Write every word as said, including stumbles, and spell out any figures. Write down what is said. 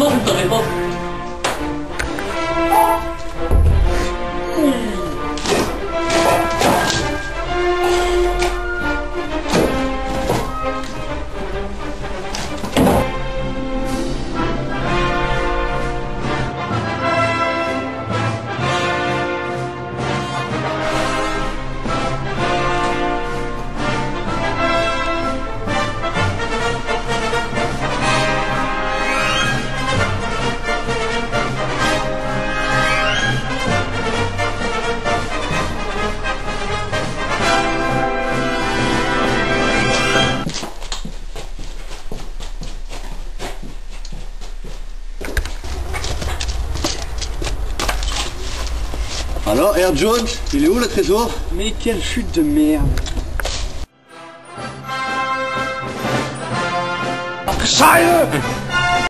non, je ne t'en vais pas. Alors, Air Jones, il est où le trésor? Mais quelle chute de merde! Scheiße!